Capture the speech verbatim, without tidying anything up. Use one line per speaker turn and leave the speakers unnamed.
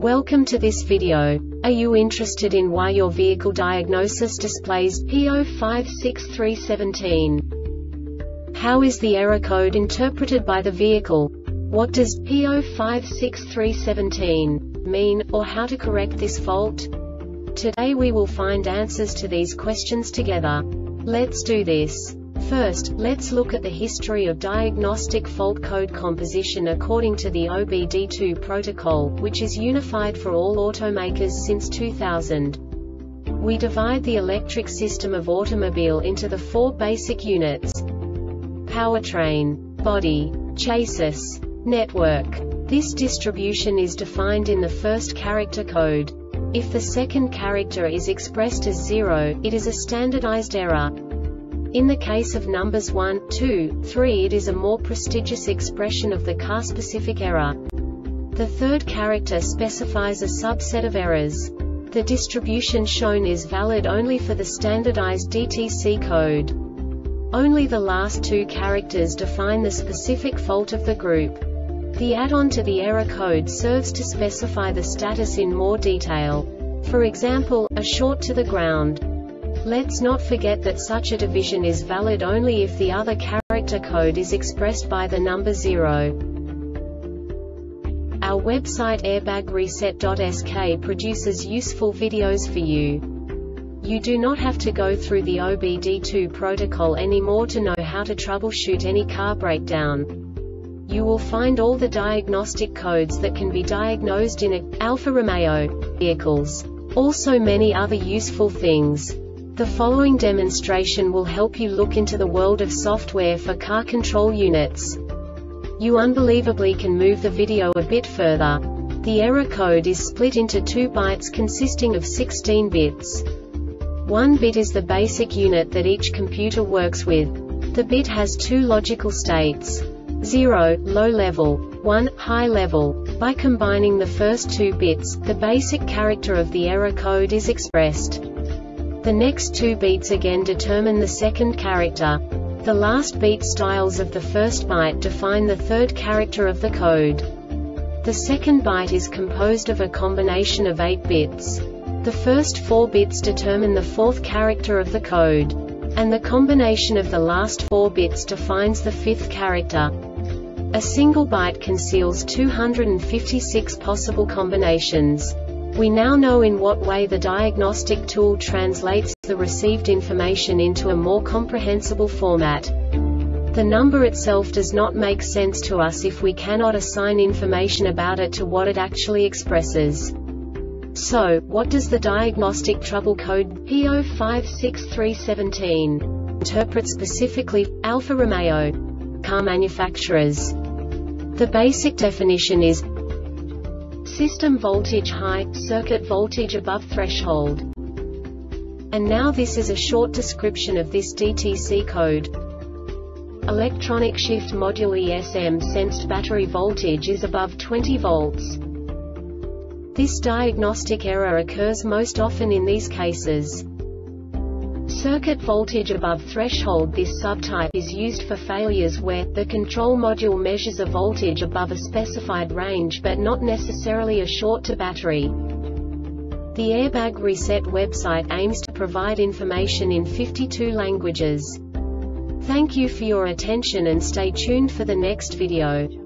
Welcome to this video. Are you interested in why your vehicle diagnosis displays P zero five six three one seven? How is the error code interpreted by the vehicle? What does P zero five six three one seven mean, or how to correct this fault? Today we will find answers to these questions together. Let's do this. First, let's look at the history of diagnostic fault code composition according to the O B D two protocol, which is unified for all automakers since two thousand. We divide the electric system of automobile into the four basic units: powertrain, body, chassis, network. This distribution is defined in the first character code. If the second character is expressed as zero, it is a standardized error. In the case of numbers one, two, three, it is a more prestigious expression of the car-specific error. The third character specifies a subset of errors. The distribution shown is valid only for the standardized D T C code. Only the last two characters define the specific fault of the group. The add-on to the error code serves to specify the status in more detail. For example, a short to the ground. Let's not forget that such a division is valid only if the other character code is expressed by the number zero. Our website airbag reset dot S K produces useful videos for you. You do not have to go through the O B D two protocol anymore to know how to troubleshoot any car breakdown. You will find all the diagnostic codes that can be diagnosed in a Alfa Romeo vehicles. Also many other useful things. The following demonstration will help you look into the world of software for car control units. You unbelievably can move the video a bit further. The error code is split into two bytes consisting of sixteen bits. One bit is the basic unit that each computer works with. The bit has two logical states: zero, low level, one, high level. By combining the first two bits, the basic character of the error code is expressed. The next two beats again determine the second character. The last beat styles of the first byte define the third character of the code. The second byte is composed of a combination of eight bits. The first four bits determine the fourth character of the code. And the combination of the last four bits defines the fifth character. A single byte conceals two hundred fifty-six possible combinations. We now know in what way the diagnostic tool translates the received information into a more comprehensible format. The number itself does not make sense to us if we cannot assign information about it to what it actually expresses. So, what does the diagnostic trouble code P zero five six three one seven interpret specifically for Alfa Romeo car manufacturers? The basic definition is system voltage high, circuit voltage above threshold. And now this is a short description of this D T C code. Electronic shift module E S M sensed battery voltage is above twenty volts. This diagnostic error occurs most often in these cases. Circuit voltage above threshold. This subtype is used for failures where the control module measures a voltage above a specified range but not necessarily a short to battery. The Airbag Reset website aims to provide information in fifty-two languages. Thank you for your attention and stay tuned for the next video.